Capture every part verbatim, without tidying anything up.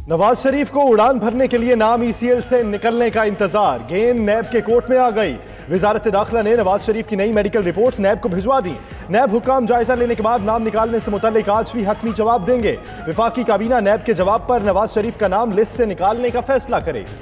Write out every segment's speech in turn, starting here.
नवाज शरीफ को उड़ान भरने के लिए नाम ई सी एल से निकलने का इंतजार। गेंद नैब के कोर्ट में आ गई। वजारत दाखिला ने नवाज शरीफ की नई मेडिकल रिपोर्ट्स नैब को भिजवा दी। नैब हुक्काम जायजा लेने के बाद नाम निकालने से मुताल्लिक आज भी हतमी जवाब देंगे। विफाकी काबीना नैब के जवाब पर नवाज शरीफ का नाम लिस्ट से निकालने का फैसला करेगी।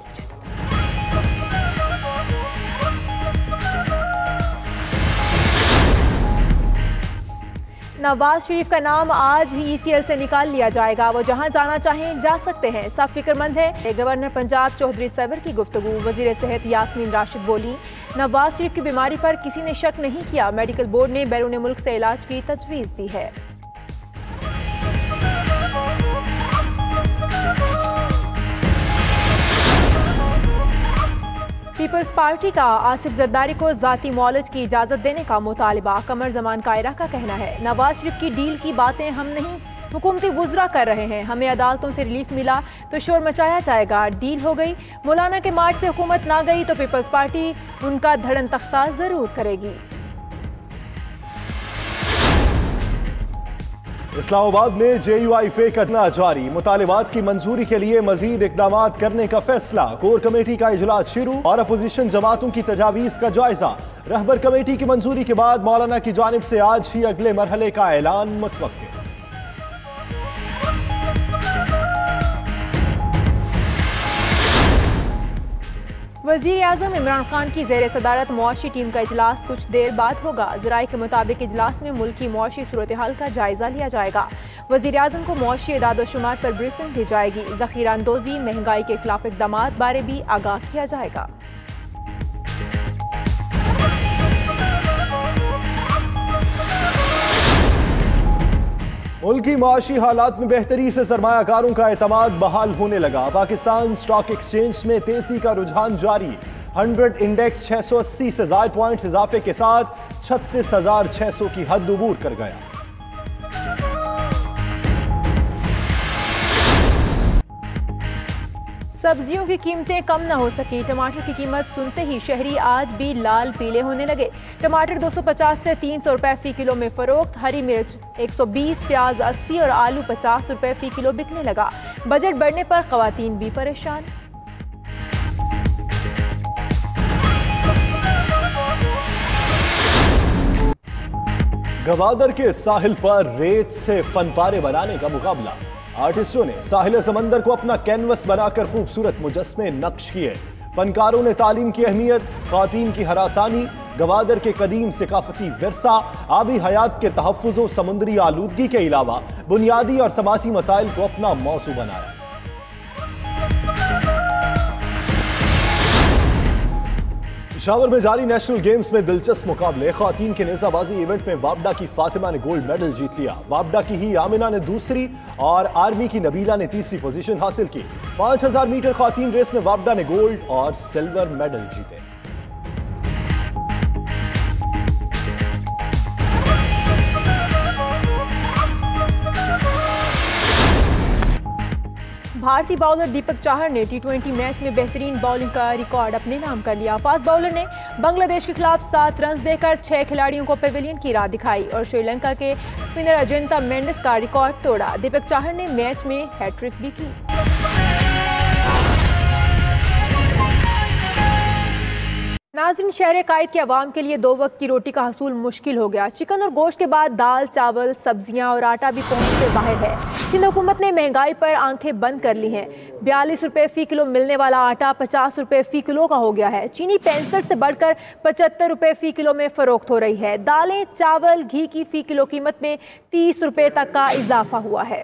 नवाज शरीफ का नाम आज ही ई सी एल से निकाल लिया जाएगा। वो जहां जाना चाहें जा सकते हैं, सब फिक्रमंद है। गवर्नर पंजाब चौधरी सरवर की गुफ्तगू। वजीर सेहत यास्मीन राशिद बोली, नवाज शरीफ की बीमारी पर किसी ने शक नहीं किया। मेडिकल बोर्ड ने बैरून मुल्क से इलाज की तजवीज़ दी है। पीपल्स पार्टी का आसिफ जरदारी को जाती मौलज की इजाज़त देने का मुतालिबा। कमर जमान कायरा का कहना है, नवाज शरीफ की डील की बातें हम नहीं, हुकूमती वुज़रा कर रहे हैं। हमें अदालतों से रिलीफ मिला तो शोर मचाया जाएगा। डील हो गई, मौलाना के मार्च से हुकूमत ना गई तो पीपल्स पार्टी उनका धड़न तख्ता ज़रूर करेगी। इस्लामाबाद में जे यू आई फेक अदना जारी। मुतालिबात की मंजूरी के लिए मजीद इकदाम करने का फैसला। कोर कमेटी का इजलास शुरू और अपोजिशन जमातों की तजावीज़ का जायजा। रहबर कमेटी की मंजूरी के बाद मौलाना की जानिब से आज ही अगले मरहले का ऐलान मुतवक्किल। वज़ीर आज़म इमरान खान की ज़ेर सदारत मुआशी टीम का इजलास कुछ देर बाद होगा। ज़राए के मुताबिक इजलास में मुल्क की मुआशी सूरत हाल का जायजा लिया जाएगा। वज़ीर आज़म को मुआशी इदाद-ओ-शुमार पर ब्रीफिंग दी जाएगी। ज़ख़ीरा अंदोज़ी, महंगाई के खिलाफ इक़दामात बारे भी आगाह किया जाएगा। मुल्क की माशी हालात में बेहतरी से सरमायाकारों का एतमाद बहाल होने लगा। पाकिस्तान स्टॉक एक्सचेंज में तेजी का रुझान जारी। हंड्रेड इंडेक्स छह सौ अस्सी से ज़ायद पॉइंट्स इजाफे के साथ छत्तीस हजार छह सौ की हद उबूर कर गया। सब्जियों की कीमतें कम न हो सकी। टमाटर की कीमत सुनते ही शहरी आज भी लाल पीले होने लगे। टमाटर दो सौ पचास से तीन सौ रुपए फी किलो में फरोख्त। हरी मिर्च एक सौ बीस, प्याज अस्सी और आलू पचास रुपए फी किलो बिकने लगा। बजट बढ़ने पर खवातीन भी परेशान। गवादर के साहिल पर रेत से फनपारे बनाने का मुकाबला। आर्टिस्टों ने साहिल समंदर को अपना कैनवस बनाकर खूबसूरत मुजस्मे नक्श किए। फनकारों ने तालीम की अहमियत, खातीन की हरासानी, गवादर के कदीम सकाफती विरसा, आबी हयात के तहफ़्फ़ुज़ और समुद्री आलूदगी के अलावा बुनियादी और समाजी मसाइल को अपना मौजू बनाया। पेशावर में जारी नेशनल गेम्स में दिलचस्प मुकाबले। खातीन के नेज़ाबाजी इवेंट में वापडा की फातिमा ने गोल्ड मेडल जीत लिया। वापडा की ही आमिना ने दूसरी और आर्मी की नबीला ने तीसरी पोजीशन हासिल की। पांच हजार मीटर खातीन रेस में वापडा ने गोल्ड और सिल्वर मेडल जीते। भारतीय बॉलर दीपक चाहर ने टी ट्वेंटी मैच में बेहतरीन बॉलिंग का रिकॉर्ड अपने नाम कर लिया। फास्ट बॉलर ने बांग्लादेश के खिलाफ सात रन देकर छह खिलाड़ियों को पेविलियन की राह दिखाई और श्रीलंका के स्पिनर अजंता मेंडिस का रिकॉर्ड तोड़ा। दीपक चाहर ने मैच में हैट्रिक भी की। नाज़रीन, शहर कायद के अवाम के लिए दो वक्त की रोटी का हसूल मुश्किल हो गया। चिकन और गोश्त के बाद दाल, चावल, सब्जियां और आटा भी पहुंच से बाहर है। सिंध हुकूमत ने महंगाई पर आंखें बंद कर ली हैं। बयालीस रुपए फी किलो मिलने वाला आटा पचास रुपए फी किलो का हो गया है। चीनी पैंसठ से बढ़कर पचहत्तर रुपए फी किलो में फरोख्त हो रही है। दालें, चावल, घी की फी किलो कीमत में तीस रुपए तक का इजाफा हुआ है।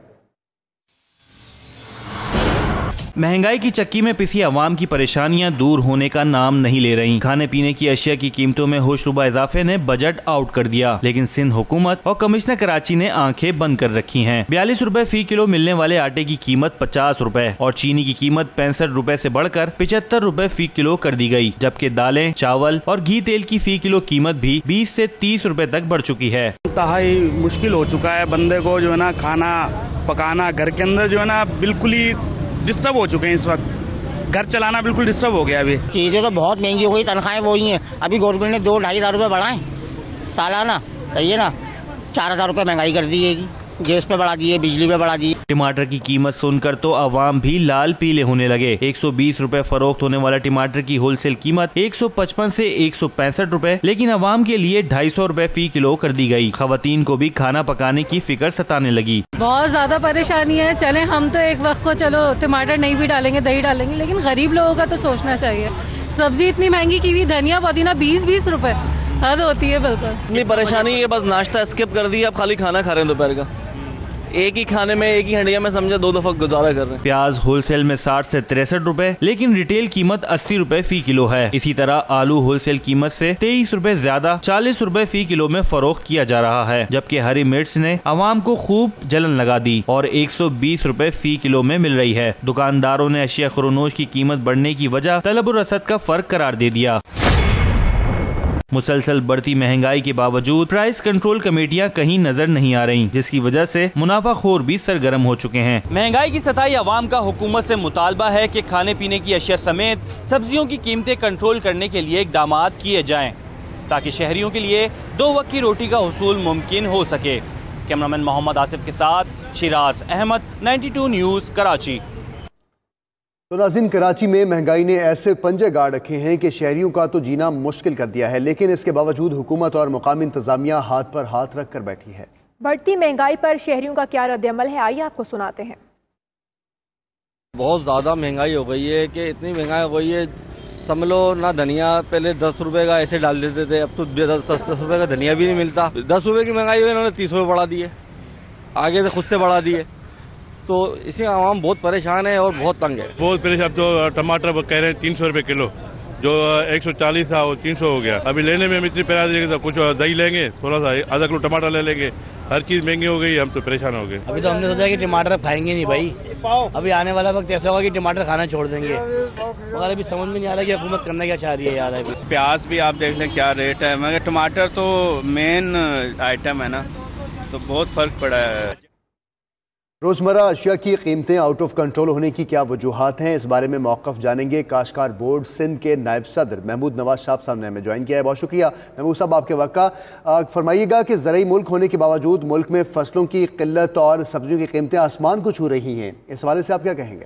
महंगाई की चक्की में पिसी अवाम की परेशानियां दूर होने का नाम नहीं ले रही। खाने पीने की अशिया की कीमतों में होशरुबा इजाफे ने बजट आउट कर दिया, लेकिन सिंध हुकूमत और कमिश्नर कराची ने आंखें बंद कर रखी हैं। बयालीस रुपए फी किलो मिलने वाले आटे की कीमत पचास रुपए और चीनी की कीमत पैंसठ रुपए से बढ़कर पिछहत्तर रुपए फी किलो कर दी गई, जबकि दालें, चावल और घी तेल की फी किलो कीमत भी बीस से तीस रुपए तक बढ़ चुकी है। इंतहाई मुश्किल हो चुका है बंदे को जो है ना खाना पकाना। घर के अंदर जो है ना बिल्कुल ही डिस्टर्ब हो चुके हैं। इस वक्त घर चलाना बिल्कुल डिस्टर्ब हो गया। अभी चीज़ें तो बहुत महंगी हो गई, तनख्वाहें वही हैं। अभी गवर्नमेंट ने दो ढाई हज़ार रुपये बढ़ाएं सालाना, सही है ना, चार हज़ार रुपये महंगाई कर दी है। गैस पे बढ़ा दिए, बिजली पे बढ़ा दिए। टमाटर की कीमत सुनकर तो आवाम भी लाल पीले होने लगे। एक सौ बीस रुपए फरोख्त होने वाला टमाटर की होलसेल कीमत एक सौ पचपन से एक सौ पैंसठ रुपए, लेकिन आवाम के लिए ढाई सौ रुपए फी किलो कर दी गई। खवातीन को भी खाना पकाने की फिक्र सताने लगी। बहुत ज्यादा परेशानी है। चले हम तो एक वक्त को चलो टमाटर नहीं भी डालेंगे, दही डालेंगे, लेकिन गरीब लोगों का तो सोचना चाहिए। सब्जी इतनी महंगी की हुई, धनिया पुदीना बीस बीस रुपए, हद होती है बिल्कुल। इतनी परेशानी है, बस नाश्ता स्किप कर दिया, अब खाली खाना खा रहे हैं दोपहर का। एक ही खाने में, एक ही हंडिया में समझे दो दफा गुजारा कर रहे हैं। प्याज होलसेल में साठ से तिरसठ रुपए, लेकिन रिटेल कीमत अस्सी रुपए फी किलो है। इसी तरह आलू होलसेल कीमत से तेईस रुपए ज्यादा चालीस रुपए फी किलो में फरोख्त किया जा रहा है, जबकि हरी मिर्च ने आवाम को खूब जलन लगा दी और एक सौ बीस रुपए फी किलो में मिल रही है। दुकानदारों ने अशिया खुरोनोश की कीमत बढ़ने की वजह तलब और रसद का फर्क करार दे दिया। मुसलसल बढ़ती महंगाई के बावजूद प्राइस कंट्रोल कमेटियां कहीं नजर नहीं आ रही, जिसकी वजह से मुनाफाखोर भी सरगर्म हो चुके हैं। महंगाई की सताई अवाम का हुकूमत से मुतालबा है कि खाने पीने की अशिया समेत सब्जियों की कीमतें कंट्रोल करने के लिए इकदाम किए जाएं, ताकि शहरियों के लिए दो वक्त की रोटी का हुसूल मुमकिन हो सके। कैमरामैन मोहम्मद आसिफ के साथ शिराज अहमद, बानवे न्यूज़, कराची। तो नाज़रीन, कराची में महंगाई ने ऐसे पंजे गाड़ रखे हैं कि शहरियों का तो जीना मुश्किल कर दिया है, लेकिन इसके बावजूद हुकूमत और मुकामी इंतजामिया हाथ पर हाथ रख कर बैठी है। बढ़ती महंगाई पर शहरियों का क्या रद्द-ए-अमल है, आइए आपको सुनाते हैं। बहुत ज़्यादा महंगाई हो गई है कि इतनी महंगाई हो गई है, समझ लो ना धनिया पहले दस रुपए का ऐसे डाल देते थे, अब तो दस दस दस रुपए का धनिया भी नहीं मिलता। दस रुपए की महंगाई हुई, इन्होंने तीस रुपए बढ़ा दिए, आगे से खुद से बढ़ा दिए, तो इसी आवाम बहुत परेशान है और बहुत तंग है। बहुत परेशान। तो टमाटर कह रहे हैं तीन सौ रुपए किलो, जो एक सौ चालीस था वो तीन सौ हो गया। अभी लेने में हम इतनी परेशानी, कुछ दही लेंगे, थोड़ा सा आधा किलो टमाटर ले लेंगे, हर चीज महंगी हो गई, हम तो परेशान हो गए। अभी तो हमने सोचा कि टमाटर खाएंगे नहीं भाई, अभी आने वाला वक्त ऐसा होगा कि टमाटर खाना छोड़ देंगे, मगर अभी समझ में नहीं आ रहा कि हुकूमत करना क्या चाह रही है यार। अभी प्याज भी आप देख लें क्या रेट है, मगर टमाटर तो मेन आइटम है ना, तो बहुत फर्क पड़ा है। रोजमर्रा अशिया की कीमतें आउट ऑफ कंट्रोल होने की क्या वजूहात हैं, इस बारे में मौक़िफ़ जानेंगे। काश्तकार बोर्ड सिंध के नायब सदर महमूद नवाज साहब साहब ने हमें ज्वाइन किया है। बहुत शुक्रिया महमूद साहब आपके वक्त का। फरमाइएगा कि ज़रूरी मुल्क होने के बावजूद मुल्क में फसलों की किल्लत और सब्जियों की कीमतें आसमान को छू रही हैं, इस हवाले से आप क्या कहेंगे?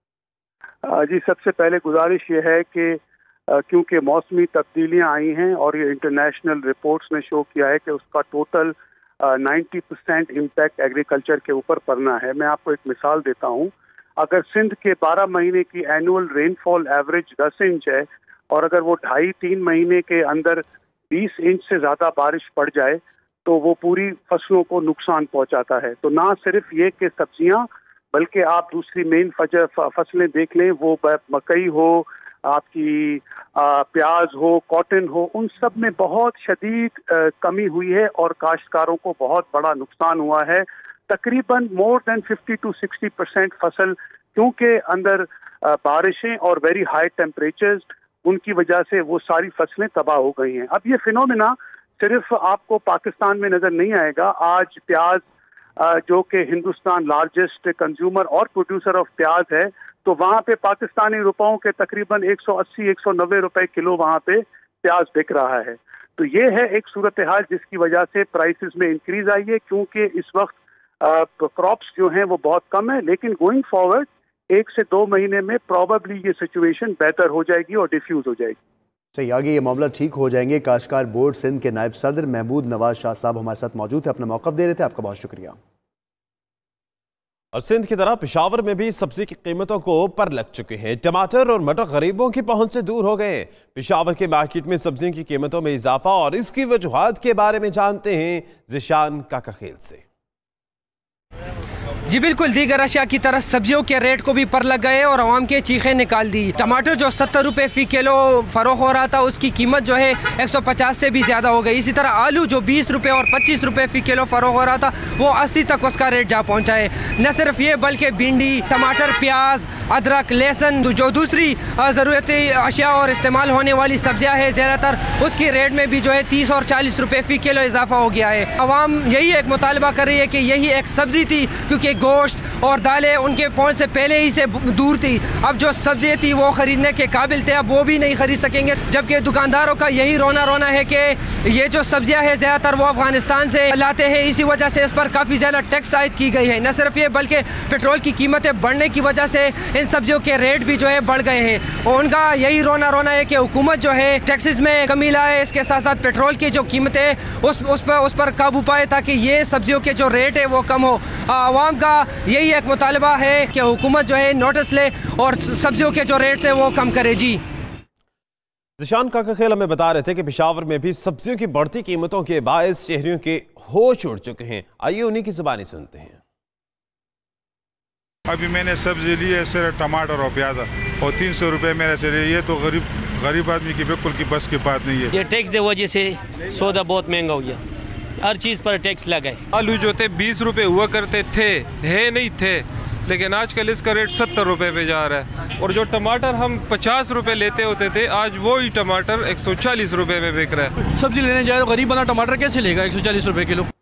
जी, सबसे पहले गुजारिश ये है कि क्योंकि मौसमी तब्दीलियाँ आई हैं और ये इंटरनेशनल रिपोर्ट्स ने शो किया है कि उसका total ninety percent impact agriculture के ऊपर पड़ना है। मैं आपको एक मिसाल देता हूँ, अगर सिंध के बारह महीने की एनुअल रेनफॉल एवरेज दस इंच है और अगर वो ढाई तीन महीने के अंदर बीस इंच से ज़्यादा बारिश पड़ जाए तो वो पूरी फसलों को नुकसान पहुँचाता है। तो ना सिर्फ ये कि सब्जियाँ, बल्कि आप दूसरी मेन फसलें देख लें, वो मकई हो, आपकी प्याज हो, कॉटन हो, उन सब में बहुत शदीद कमी हुई है और काश्तकारों को बहुत बड़ा नुकसान हुआ है। तकरीबन more than fifty to sixty percent फसल, क्योंकि अंदर बारिशें और वेरी हाई टेम्परेचर्स, उनकी वजह से वो सारी फसलें तबाह हो गई हैं। अब ये फिनोमिना सिर्फ आपको पाकिस्तान में नजर नहीं आएगा। आज प्याज जो कि हिंदुस्तान लार्जेस्ट कंज्यूमर और प्रोड्यूसर ऑफ प्याज है, तो वहाँ पे पाकिस्तानी रुपयों के तकरीबन एक सौ अस्सी एक सौ नब्बे रुपए किलो वहाँ पे प्याज बिक रहा है। तो ये है एक सूरत हाल जिसकी वजह से प्राइसेस में इंक्रीज आई है, क्योंकि इस वक्त क्रॉप्स जो हैं वो बहुत कम है, लेकिन गोइंग फॉरवर्ड एक से दो महीने में प्रोबेबली ये सिचुएशन बेहतर हो जाएगी और डिफ्यूज हो जाएगी। सही, आगे ये मामला ठीक हो जाएंगे। काश्तकार बोर्ड सिंध के नायब सदर महमूद नवाज शाह साहब हमारे साथ मौजूद थे, अपना मौक़िफ़ दे रहे थे, आपका बहुत शुक्रिया। और सिंध की तरह पेशावर में भी सब्जी की कीमतों को पर लग चुके हैं। टमाटर और मटर गरीबों की पहुंच से दूर हो गए। पेशावर के मार्केट में सब्जियों की कीमतों में इजाफा और इसकी वजूहात के बारे में जानते हैं ज़िशान काकाखेल से। जी बिल्कुल, दीगर अशिया की तरह सब्जियों के रेट को भी पर लग गए और आवाम के चीखें निकाल दी। टमाटर जो सत्तर रुपये फ़ी किलो फ़रोख्त हो रहा था, उसकी कीमत जो है एक सौ पचास से भी ज़्यादा हो गई। इसी तरह आलू जो बीस रुपये और पच्चीस रुपये फ़ी किलो फ़रोख्त हो रहा था, वो अस्सी तक उसका रेट जा पहुंचा है। न सिर्फ ये बल्कि भिंडी, टमाटर, प्याज, अदरक, लहसुन, जो दूसरी ज़रूरती अशिया और इस्तेमाल होने वाली सब्जियां हैं ज़्यादातर, उसकी रेट में भी जो है तीस और चालीस रुपए फी किलो इजाफा हो गया है। आवाम यही एक मुतालबा कर रही है कि यही एक सब्जी थी, क्योंकि गोश्त और दालें उनके पहुँच से पहले ही से दूर थी। अब जो सब्जी थी वो खरीदने के काबिल थे, अब वो भी नहीं खरीद सकेंगे। जबकि दुकानदारों का यही रोना रोना है कि ये जो सब्जियां हैं ज़्यादातर वो अफगानिस्तान से लाते हैं, इसी वजह से इस पर काफ़ी ज़्यादा टैक्स आयद की गई है। न सिर्फ ये बल्कि पेट्रोल की कीमतें बढ़ने की वजह से इन सब्जियों के रेट भी जो है बढ़ गए हैं। और उनका यही रोना रोना है कि हुकूमत जो है टैक्सेस में कमी लाए, इसके साथ साथ पेट्रोल की जो कीमतें उस उस पर उस पर काबू पाए, ताकि ये सब्जियों के जो रेट है वो कम हो। आवाम का यही एक मुतालबा है कि हुकूमत जो है नोटिस ले और सब्जियों के जो रेट थे वो कम करे। जी ज़िशान काका खेल हमें बता रहे थे कि पेशावर में भी सब्जियों की बढ़ती कीमतों के बायस शहरियों के होश उड़ चुके हैं। आइए उन्हीं की जुबानी सुनते हैं। अभी मैंने सब्जी ली है, सिर्फ टमाटर और प्याज, और तीन सौ रुपये मेरे से लिए, तो गरीब गरीब आदमी की बिल्कुल की बस की बात नहीं है। ये टैक्स की वजह से सौदा बहुत महंगा हो गया, हर चीज़ पर टैक्स लगा है। आलू जो थे बीस रुपए हुआ करते थे, है नहीं थे, लेकिन आजकल इसका रेट सत्तर रुपए पे जा रहा है। और जो टमाटर हम पचास रुपए लेते होते थे, आज वो ही टमाटर एक सौ चालीस रुपए में बिक रहा है। सब्जी लेने जाए तो गरीब बना टमाटर कैसे लेगा एक सौ चालीस रुपए किलो।